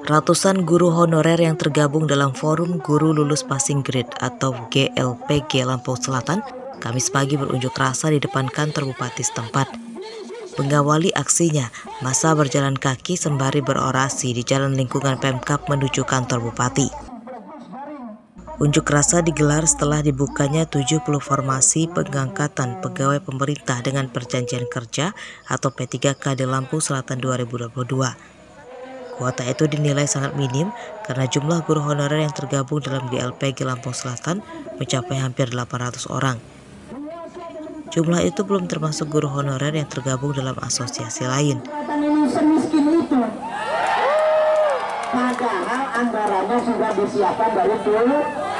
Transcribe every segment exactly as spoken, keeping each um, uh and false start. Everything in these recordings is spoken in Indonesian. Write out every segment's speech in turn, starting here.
Ratusan guru honorer yang tergabung dalam Forum Guru Lulus Passing Grade atau G L P G Lampung Selatan Kamis pagi berunjuk rasa di depan kantor bupati setempat. Mengawali aksinya, massa berjalan kaki sembari berorasi di jalan lingkungan Pemkab menuju kantor bupati. Unjuk rasa digelar setelah dibukanya tujuh puluh formasi pengangkatan pegawai pemerintah dengan perjanjian kerja atau P tiga K di Lampung Selatan dua ribu dua puluh dua. Kuota itu dinilai sangat minim karena jumlah guru honorer yang tergabung dalam G L P G Lampung Selatan mencapai hampir delapan ratus orang. Jumlah itu belum termasuk guru honorer yang tergabung dalam asosiasi lain. Padahal anggarannya sudah disiapkan dari dulu.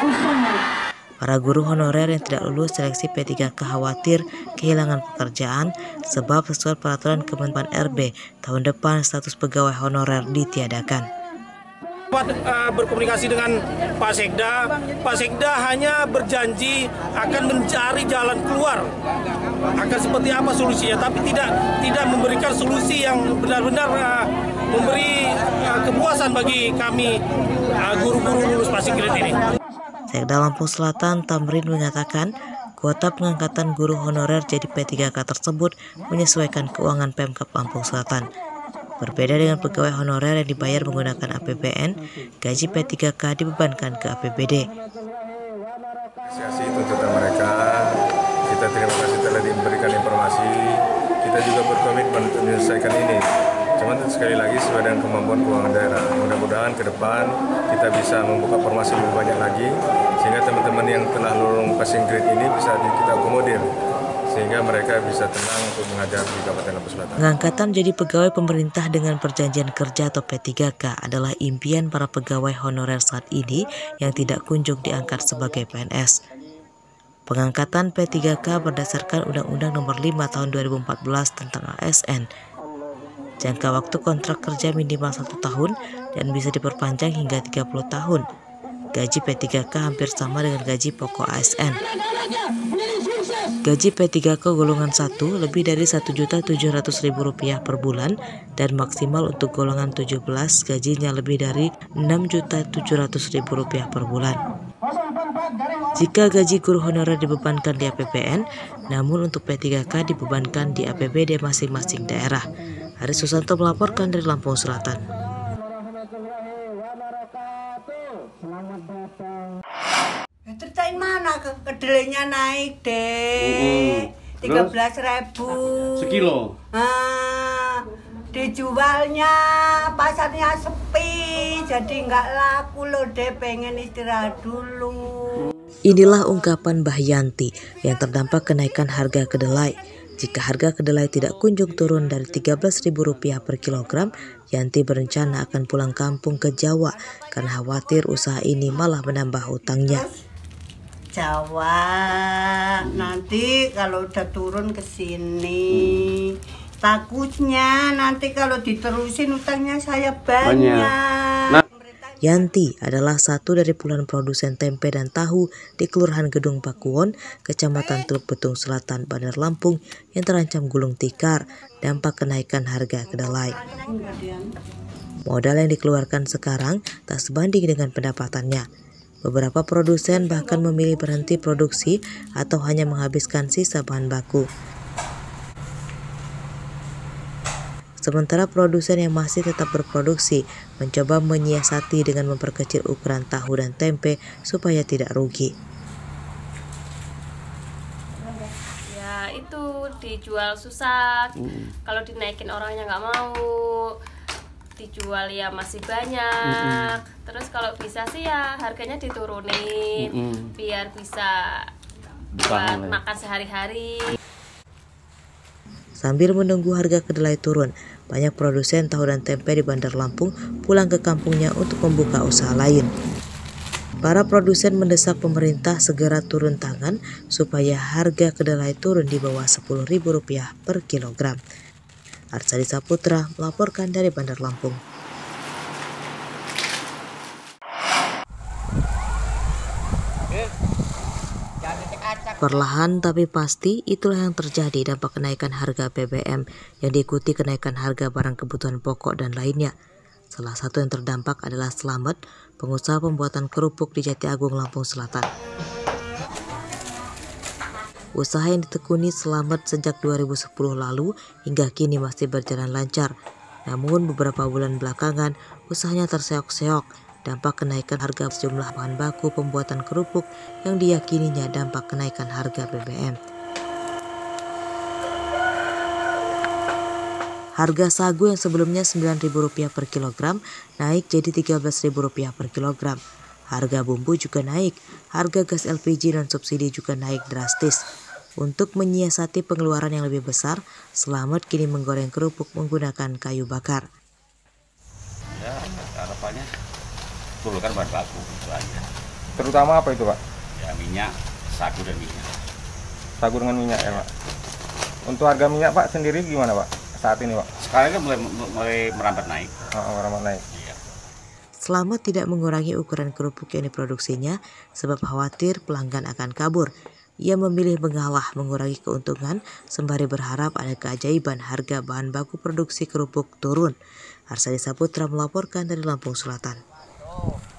Para guru honorer yang tidak lulus seleksi P tiga K khawatir kehilangan pekerjaan sebab sesuai peraturan Kemenpan R B tahun depan status pegawai honorer ditiadakan. Berkomunikasi dengan Pak Sekda, Pak Sekda hanya berjanji akan mencari jalan keluar, akan seperti apa solusinya, tapi tidak tidak memberikan solusi yang benar-benar uh, memberi uh, kepuasan bagi kami guru-guru uh, lulus passing grade ini. Sekda Lampung Selatan Tamrin mengatakan kuota pengangkatan guru honorer jadi P tiga K tersebut menyesuaikan keuangan Pemkab Lampung Selatan. Berbeda dengan pegawai honorer yang dibayar menggunakan A P B N, gaji P tiga K dibebankan ke A P B D. Apresiasi tuntutan mereka, kita terima kasih telah diberikan informasi, kita juga berkomitmen untuk menyelesaikan ini. Cuman sekali lagi sesuai dengan kemampuan keuangan daerah. Mudah-mudahan ke depan kita bisa membuka formasi lebih banyak lagi, sehingga teman-teman yang telah lulus passing grade ini bisa kita akomodir, sehingga mereka bisa tenang untuk mengajar di Kabupaten Lampung Selatan. Pengangkatan jadi pegawai pemerintah dengan perjanjian kerja atau P tiga K adalah impian para pegawai honorer saat ini yang tidak kunjung diangkat sebagai P N S. Pengangkatan P tiga K berdasarkan Undang-Undang Nomor lima Tahun dua ribu empat belas tentang A S N. Jangka waktu kontrak kerja minimal satu tahun dan bisa diperpanjang hingga tiga puluh tahun. Gaji P tiga K hampir sama dengan gaji pokok A S N. Gaji P tiga K golongan satu lebih dari satu juta tujuh ratus ribu rupiah per bulan dan maksimal untuk golongan tujuh belas gajinya lebih dari enam juta tujuh ratus ribu rupiah per bulan. Jika gaji guru honorer dibebankan di A P B N, namun untuk P tiga K dibebankan di A P B D masing-masing daerah. Haris Susanto melaporkan dari Lampung Selatan. Ceritain mana ke kedelainya naik deh, tiga belas ribu sekilo. Ah, dijualnya pasarnya sepi, jadi nggak laku loh deh, pengen istirahat dulu. Inilah ungkapan Mbah Yanti yang terdampak kenaikan harga kedelai. Jika harga kedelai tidak kunjung turun dari tiga belas ribu rupiah per kilogram, Yanti berencana akan pulang kampung ke Jawa karena khawatir usaha ini malah menambah hutangnya. Jawa, nanti kalau udah turun ke sini, takutnya nanti kalau diterusin utangnya saya banyak. banyak. Nah. Yanti adalah satu dari puluhan produsen tempe dan tahu di Kelurahan Gedung Pakuwon, Kecamatan Teluk Betung Selatan, Bandar Lampung yang terancam gulung tikar dampak kenaikan harga kedelai. Modal yang dikeluarkan sekarang tak sebanding dengan pendapatannya. Beberapa produsen bahkan memilih berhenti produksi atau hanya menghabiskan sisa bahan baku. Sementara produsen yang masih tetap berproduksi mencoba menyiasati dengan memperkecil ukuran tahu dan tempe supaya tidak rugi. Ya itu dijual susah, hmm. kalau dinaikin orangnya nggak mau, dijual ya masih banyak. Hmm. Terus kalau bisa sih ya harganya diturunin, hmm. biar bisa buat makan sehari-hari. Sambil menunggu harga kedelai turun, banyak produsen tahu dan tempe di Bandar Lampung pulang ke kampungnya untuk membuka usaha lain. Para produsen mendesak pemerintah segera turun tangan supaya harga kedelai turun di bawah sepuluh ribu rupiah per kilogram. Arsadi Saputra melaporkan dari Bandar Lampung. Perlahan tapi pasti itulah yang terjadi dampak kenaikan harga B B M yang diikuti kenaikan harga barang kebutuhan pokok dan lainnya. Salah satu yang terdampak adalah Slamet, pengusaha pembuatan kerupuk di Jati Agung, Lampung Selatan. Usaha yang ditekuni Slamet sejak dua ribu sepuluh lalu hingga kini masih berjalan lancar. Namun beberapa bulan belakangan usahanya terseok-seok dampak kenaikan harga sejumlah bahan baku pembuatan kerupuk yang diyakininya dampak kenaikan harga B B M. Harga sagu yang sebelumnya sembilan ribu rupiah per kilogram naik jadi tiga belas ribu rupiah per kilogram. Harga bumbu juga naik, harga gas L P G dan subsidi juga naik drastis. Untuk menyiasati pengeluaran yang lebih besar, Slamet kini menggoreng kerupuk menggunakan kayu bakar. Ya, harapannya turunkan bahan baku itu aja. Terutama apa itu, Pak? Ya, minyak, sagu dan minyak. Sagu dengan minyak ya, Pak. Untuk harga minyak, Pak, sendiri gimana, Pak? Saat ini, Pak? Sekarang kan mulai, mulai merambat naik. Oh, merambat naik. Iya. Slamet tidak mengurangi ukuran kerupuk yang diproduksinya sebab khawatir pelanggan akan kabur. Ia memilih mengalah mengurangi keuntungan sembari berharap ada keajaiban harga bahan baku produksi kerupuk turun. Arsadi Saputra melaporkan dari Lampung Selatan.